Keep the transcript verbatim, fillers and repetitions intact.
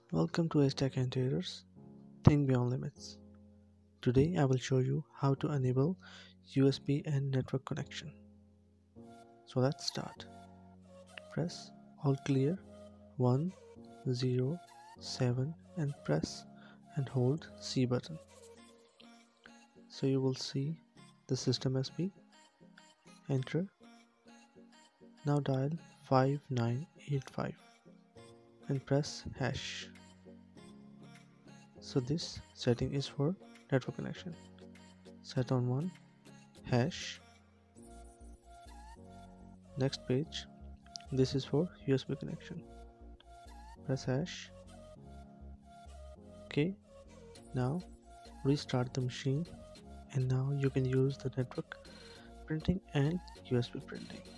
Welcome to Tech Interiors. Think beyond limits. Today I will show you how to enable U S B and network connection. So let's start. Press all clear one zero seven and press and hold C button. So you will see the system S P. Enter. Now dial five nine eight five and press hash. So this setting is for network connection. Set on one hash. Next page, this is for U S B connection. Press hash. Okay, now restart the machine and now you can use the network printing and U S B printing.